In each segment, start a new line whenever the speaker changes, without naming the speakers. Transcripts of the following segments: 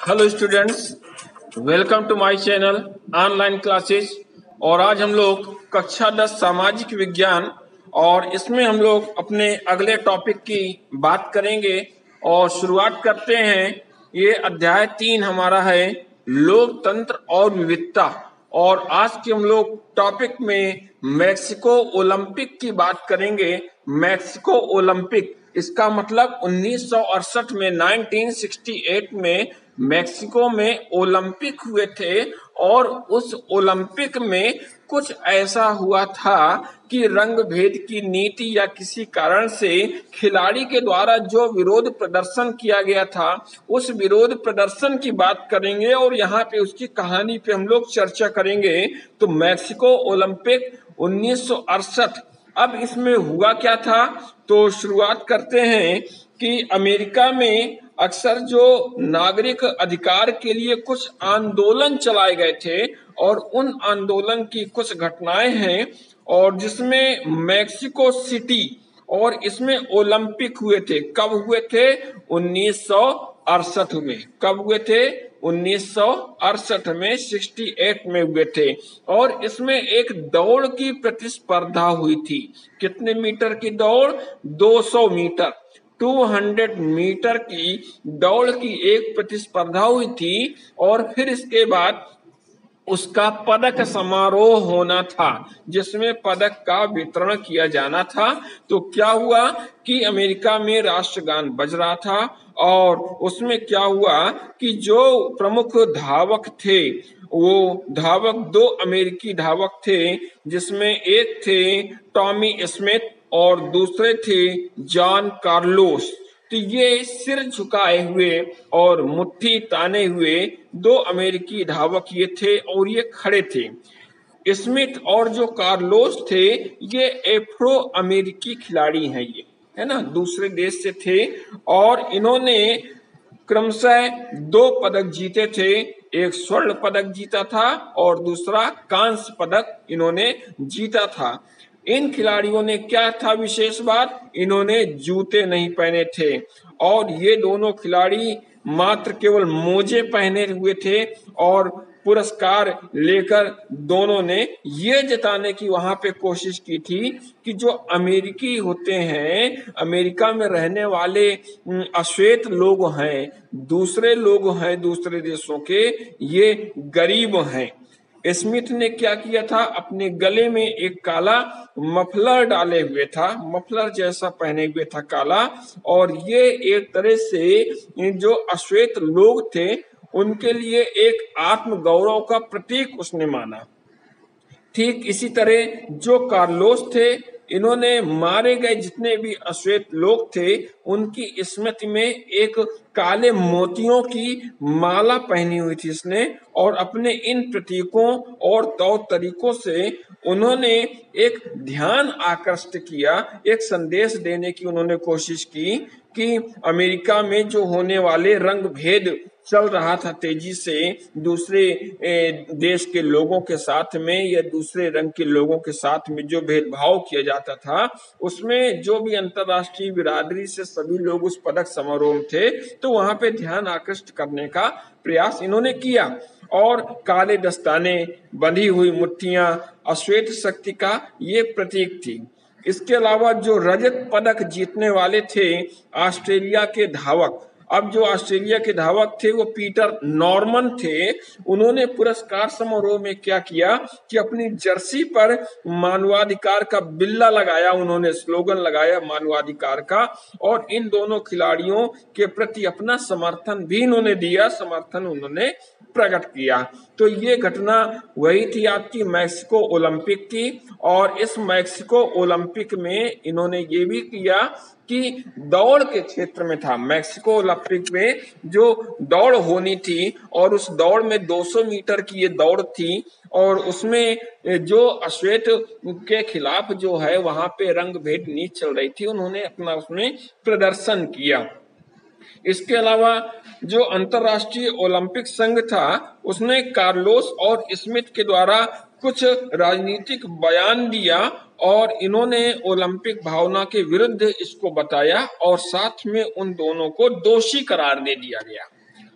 Hello students, welcome to my channel online classes. और आज हम लोग कक्षा 10 सामाजिक विज्ञान और इसमें हम लोग अपने अगले टॉपिक की बात करेंगे और शुरुआत करते हैं। ये अध्याय 3 हमारा है, लोकतंत्र और विविधता। और आज के हम लोग टॉपिक में मैक्सिको ओलंपिक की बात करेंगे। मैक्सिको ओलंपिक, इसका मतलब 1968 में 1968 में मैक्सिको में ओलंपिक हुए थे। और उस ओलंपिक में कुछ ऐसा हुआ था कि रंग भेद की नीति या किसी कारण से खिलाड़ी के द्वारा जो विरोध प्रदर्शन किया गया था, उस विरोध प्रदर्शन की बात करेंगे और यहाँ पे उसकी कहानी पे हम लोग चर्चा करेंगे। तो मैक्सिको ओलंपिक 1968, अब इसमें हुआ क्या था, तो शुरुआत करते हैं कि अमेरिका में अक्सर जो नागरिक अधिकार के लिए कुछ आंदोलन चलाए गए थे और उन आंदोलन की कुछ घटनाएं हैं, और जिसमें मैक्सिको सिटी और इसमें ओलंपिक हुए थे। कब हुए थे? 1968 में। कब हुए थे? 1968 में, 68 में हुए थे। और इसमें एक दौड़ की प्रतिस्पर्धा हुई थी। कितने मीटर की दौड़? 200 मीटर, 200 मीटर की दौड़ की एक प्रतिस्पर्धा हुई थी। और फिर इसके बाद उसका पदक समारोह होना था, जिसमें पदक का वितरण किया जाना था। तो क्या हुआ कि अमेरिका में राष्ट्रगान बज रहा था और उसमें क्या हुआ कि जो प्रमुख धावक थे, वो धावक 2 अमेरिकी धावक थे, जिसमें एक थे टॉमी स्मिथ और दूसरे थे जॉन कार्लोस। तो ये सिर झुकाए हुए और मुट्ठी ताने हुए 2 अमेरिकी धावक ये थे और ये खड़े थे। स्मिथ और जो कार्लोस थे, ये एफ्रो अमेरिकी खिलाड़ी हैं, ये है ना, दूसरे देश से थे। और इन्होंने क्रमशः 2 पदक जीते थे। एक स्वर्ण पदक जीता था और दूसरा कांस्य पदक इन्होंने जीता था। इन खिलाड़ियों ने क्या था विशेष बात, इन्होंने जूते नहीं पहने थे और ये दोनों खिलाड़ी मात्र केवल मोजे पहने हुए थे। और पुरस्कार लेकर दोनों ने ये जताने की वहां पे कोशिश की थी कि जो अमेरिकी होते हैं, अमेरिका में रहने वाले अश्वेत लोग हैं, दूसरे लोग हैं दूसरे देशों के, ये गरीब हैं। स्मिथ ने क्या किया था, अपने गले में एक काला मफलर डाले हुए था, मफलर जैसा पहने हुए था काला। और ये एक तरह से जो अश्वेत लोग थे उनके लिए एक आत्म गौरव का प्रतीक उसने माना। ठीक इसी तरह जो कार्लोस थे, इन्होंने मारे गए जितने भी अश्वेत लोग थे उनकी स्मृति में एक काले मोतियों की माला पहनी हुई थी इसने। और अपने इन प्रतीकों और तौर तरीकों से उन्होंने एक ध्यान आकृष्ट किया, एक संदेश देने की उन्होंने कोशिश की कि अमेरिका में जो होने वाले रंग भेद चल रहा था तेजी से दूसरे देश के लोगों के साथ में या दूसरे रंग के लोगों के साथ में जो भेदभाव किया जाता था, उसमें जो भी अंतर्राष्ट्रीय बिरादरी से सभी लोग उस पदक समारोह में थे, तो वहां पे ध्यान आकृष्ट करने का प्रयास इन्होंने किया। और काले दस्ताने, बंधी हुई मुट्ठियां अश्वेत शक्ति का ये प्रतीक थी। इसके अलावा जो रजत पदक जीतने वाले थे ऑस्ट्रेलिया के धावक, अब जो ऑस्ट्रेलिया के धावक थे वो पीटर नॉर्मन थे। उन्होंने पुरस्कार समारोह में क्या किया कि अपनी जर्सी पर मानवाधिकार का बिल्ला लगाया, उन्होंने स्लोगन लगाया मानवाधिकार का। और इन दोनों खिलाड़ियों के प्रति अपना समर्थन भी इन्होंने दिया, समर्थन उन्होंने प्रकट किया। तो ये घटना वही थी आपकी मैक्सिको ओलंपिक की। और इस मैक्सिको ओलंपिक में इन्होंने ये भी किया कि दौड़ के क्षेत्र में था, मैक्सिको ओलंपिक में जो दौड़ होनी थी और उस दौड़ में 200 मीटर की ये दौड़ थी। और उसमें जो अश्वेत के खिलाफ जो है वहां पे रंग भेद नीति चल रही थी, उन्होंने अपना उसमें प्रदर्शन किया। इसके अलावा जो अंतर्राष्ट्रीय ओलंपिक संघ था, उसने कार्लोस और स्मिथ के द्वारा कुछ राजनीतिक बयान दिया और इन्होंने ओलंपिक भावना के विरुद्ध इसको बताया और साथ में उन दोनों को दोषी करार दे दिया गया।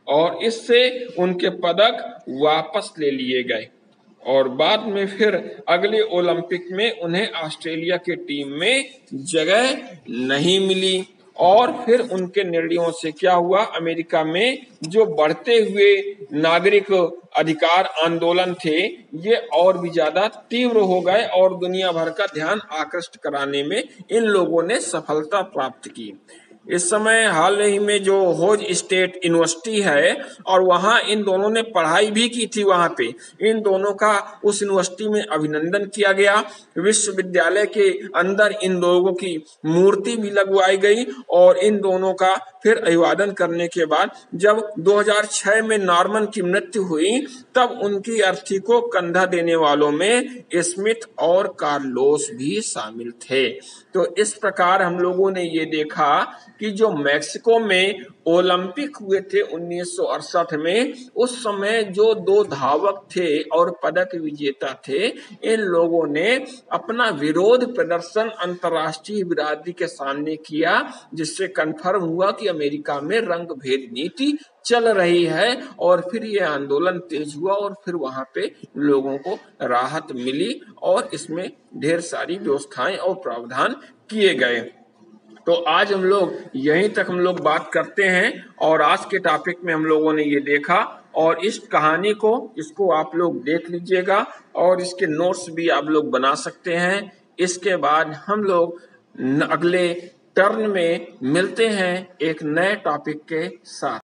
और इससे उनके पदक वापस ले लिए गए और बाद में फिर अगले ओलंपिक में उन्हें ऑस्ट्रेलिया की टीम में जगह नहीं मिली। और फिर उनके निर्णयों से क्या हुआ, अमेरिका में जो बढ़ते हुए नागरिक अधिकार आंदोलन थे ये और भी ज्यादा तीव्र हो गए और दुनिया भर का ध्यान आकृष्ट कराने में इन लोगों ने सफलता प्राप्त की। इस समय हाल ही में जो होज स्टेट यूनिवर्सिटी है और वहाँ इन दोनों ने पढ़ाई भी की थी, वहाँ पे इन दोनों का उस यूनिवर्सिटी में अभिनंदन किया गया। विश्वविद्यालय के अंदर इन लोगों की मूर्ति भी लगवाई गई और इन दोनों का फिर अभिवादन करने के बाद जब 2006 में नॉर्मन की मृत्यु हुई तब उनकी अर्थी को कंधा देने वालों में स्मिथ और कार्लोस भी शामिल थे। तो इस प्रकार हम लोगों ने ये देखा कि जो मैक्सिको में ओलंपिक हुए थे 1968 में, उस समय जो दो धावक थे और पदक विजेता थे, इन लोगों ने अपना विरोध प्रदर्शन अंतर्राष्ट्रीय बिरादरी के सामने किया, जिससे कन्फर्म हुआ कि अमेरिका में रंग भेद नीति चल रही है। और फिर ये आंदोलन तेज हुआ और फिर वहां पे लोगों को राहत मिली और इसमें ढेर सारी व्यवस्थाएं और प्रावधान किए गए। तो आज हम लोग यहीं तक हम लोग बात करते हैं और आज के टॉपिक में हम लोगों ने ये देखा और इस कहानी को इसको आप लोग देख लीजिएगा और इसके नोट्स भी आप लोग बना सकते हैं। इसके बाद हम लोग अगले टर्न में मिलते हैं एक नए टॉपिक के साथ।